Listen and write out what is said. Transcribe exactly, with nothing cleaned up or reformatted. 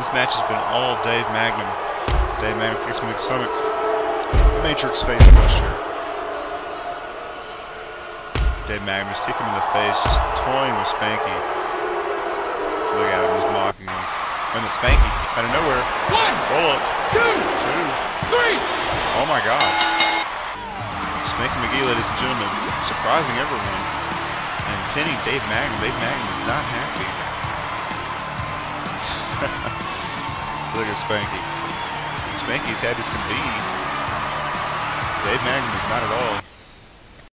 This match has been all Dave Magnum. Dave Magnum kicks him in the stomach. Matrix face buster. Dave Magnum is kicking him in the face, just toying with Spanky. Look at him, he's mocking him. And then Spanky, out of nowhere. One, roll up. Two, two, three. Oh my God. Spanky McGee, ladies and gentlemen, surprising everyone. And pinning Dave Magnum. Dave Magnum is not happy. Look at Spanky. Spanky's happy as can be. Dave Magnum is not at all.